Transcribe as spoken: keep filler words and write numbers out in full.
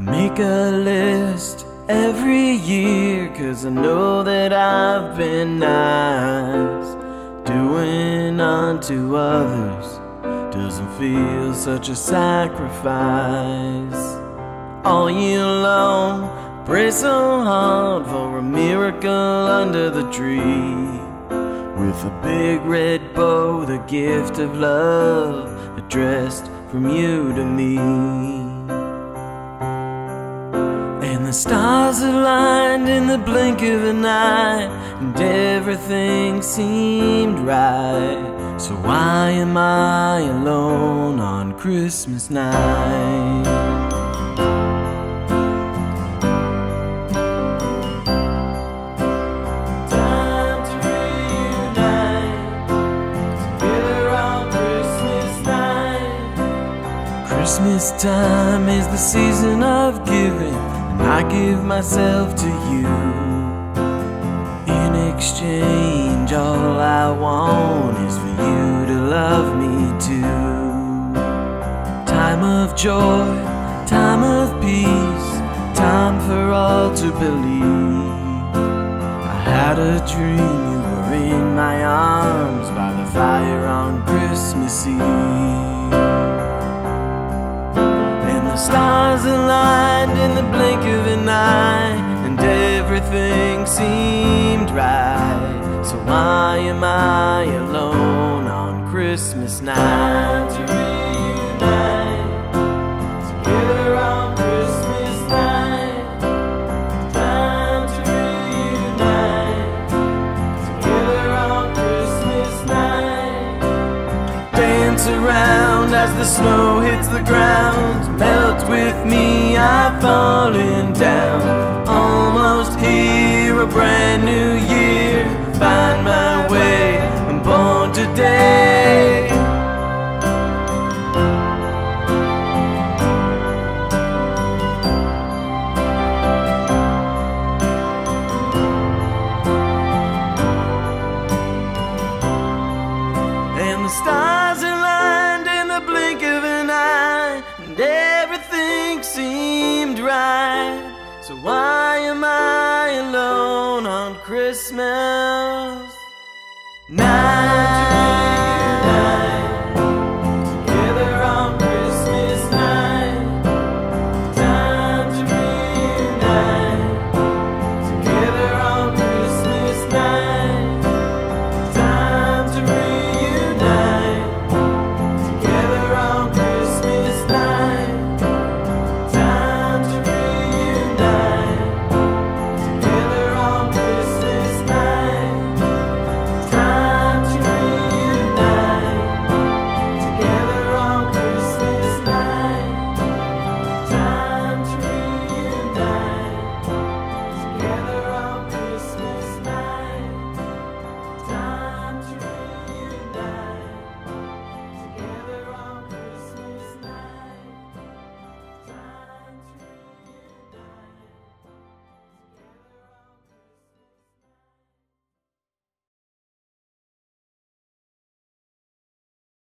make a list every year, 'cause I know that I've been nice. Doing unto others doesn't feel such a sacrifice. All year long, pray so hard for a miracle under the tree, with a big red bow, the gift of love addressed from you to me. And the stars aligned in the blink of an eye, and everything seemed right. So why am I alone on Christmas night? Time to reunite, together on Christmas night. Christmas time is the season of giving, and I give myself to you. In exchange, all I want is for you to love me too. Time of joy, time of peace, time for all to believe. I had a dream you were in my arms by the fire on Christmas Eve. And the stars aligned in the blink of an eye, and everything seemed right. So why am I alone on Christmas night? To reunite, together on Christmas night. Time to reunite, together on Christmas night. Dance around as the snow hits the ground, melt with me, I've fallen down. Almost here, a brand new year, find my way, I'm born today. And the stars aligned in the blink of an eye, and everything seemed right. So why am I alone on Christmas?